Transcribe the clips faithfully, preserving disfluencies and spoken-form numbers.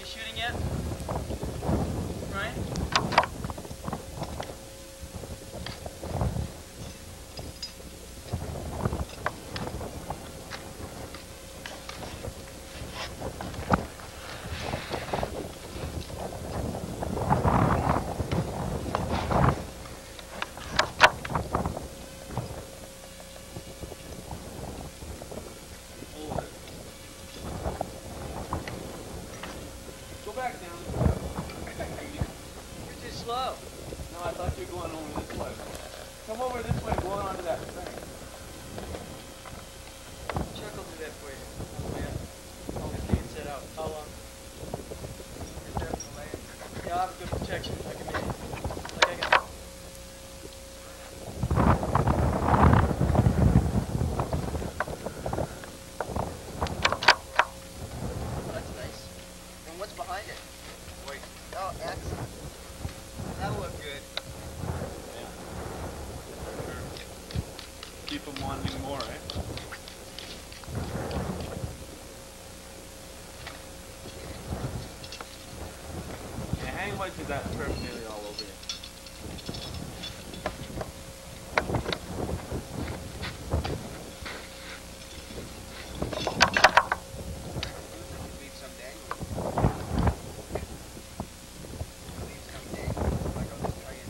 shooting yet? Ryan? Go back down. You're too slow. No, I thought you were going over this way. Come over this way, going onto that thing. Chuck will do that for you. On the way up. All the gates set out. How long? Yeah, I'll have good protection. I can make it. Like I can. That's nice. And what's behind it? Wait. Oh, excellent. That'll look good. Yeah. Keep them wanting more, eh? Yeah, hang on to that turf nearly all over you. Leave some dangling. Leave some dangling. Like I'll just try and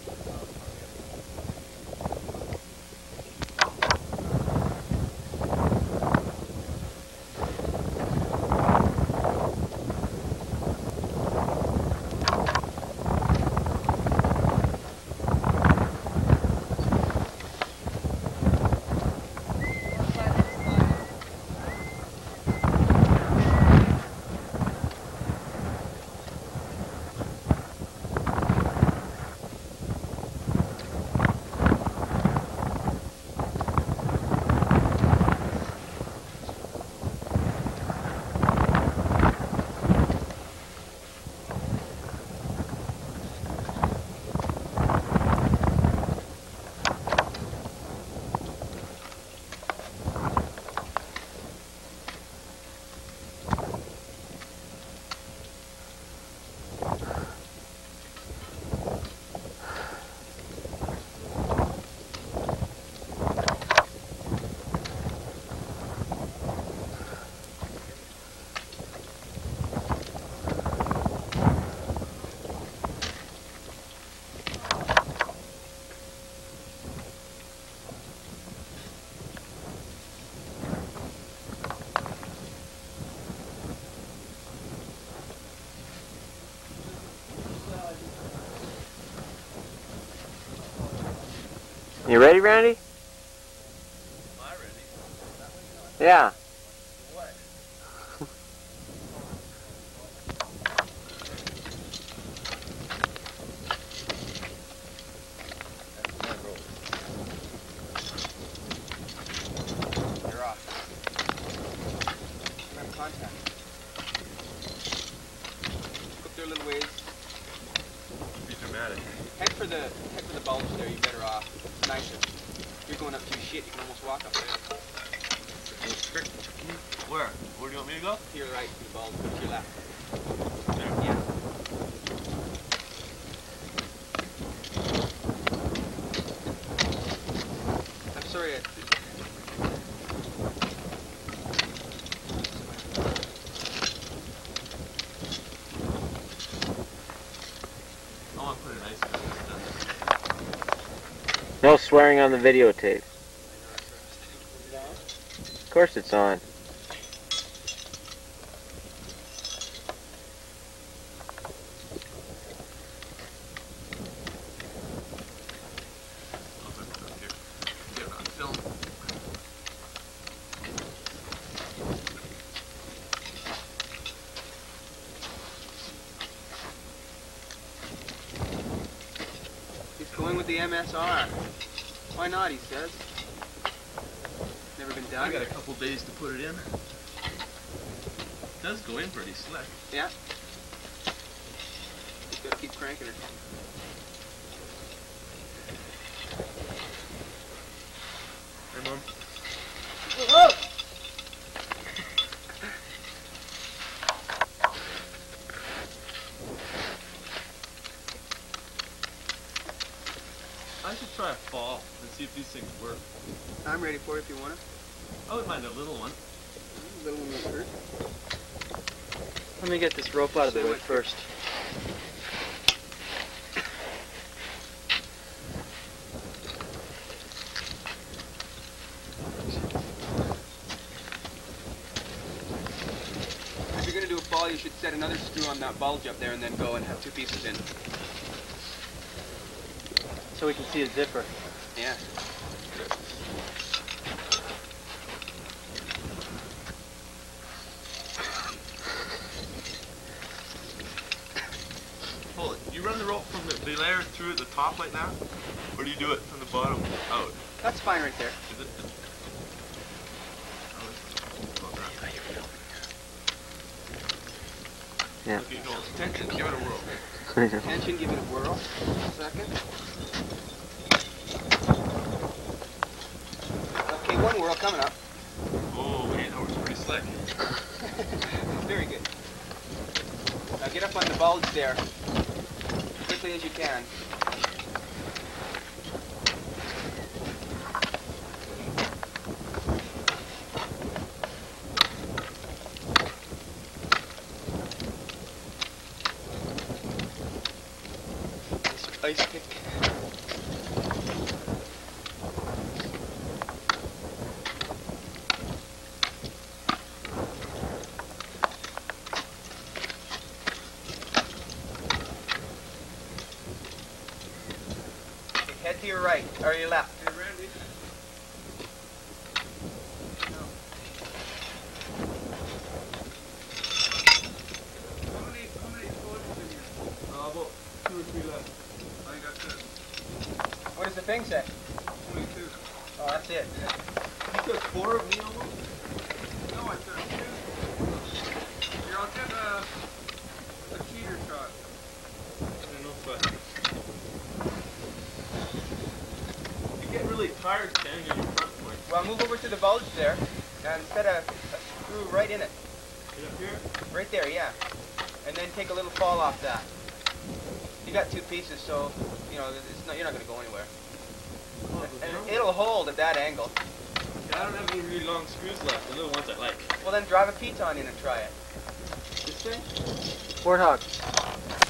You ready, Randy? Am I ready? Yeah. What? You're off. Remember contact. Go up there a little ways. Be dramatic. Head for the head for the bulge there. You're better off. It's nicer. You're going up too shit. You can almost walk up there. Where? Where do you want me to go? To your right, to the bulge. To your left. There. Yeah. I'm sorry. I, I want to put an ice cream. No swearing on the videotape. Of course it's on. Get it on film. he's going with the M S R. Why not? He says. Never been done. I got a couple days to put it in. It does go in pretty slick. Yeah. Just gotta keep cranking it. Hey, Mom. I should try a fall and see if these things work. I'm ready for it if you want it. I wouldn't mind a little one. A little one will hurt. Let me get this rope out of the way first. If you're going to do a fall, you should set another screw on that bulge up there and then go and have two pieces in. So we can see a zipper. Yeah. Hold it. You run the rope from the, the layer through the top like that? Or do you do it from the bottom out? That's fine right there. Is it? Yeah. Okay, go. Tension, give it a whirl. Tension, give it a whirl. A second. Okay, one whirl coming up. Oh, man, that was pretty slick. Very good. Now get up on the bulge there, as quickly as you can. Ice pick. Head to your right, or your left. Hey, Randy. No. How many, how many explosives in here? Uh, about two or three left. I got this. What does the thing say? twenty-two. Oh, that's it. You took four of me almost? No, I took two. Here, I'll get a, a cheater shot. I don't know if I... You get really tired standing on your front point. Well, move over to the bulge there, and set a, a screw right in it. Get up here? Right there, yeah. And then take a little fall off that. You got two pieces, so you know it's not, you're not going to go anywhere. Oh, And it'll hold at that angle. yeah, I don't have any really long screws left, the little ones I like. Well, then drive a piton in and try it. This thing? Warthog.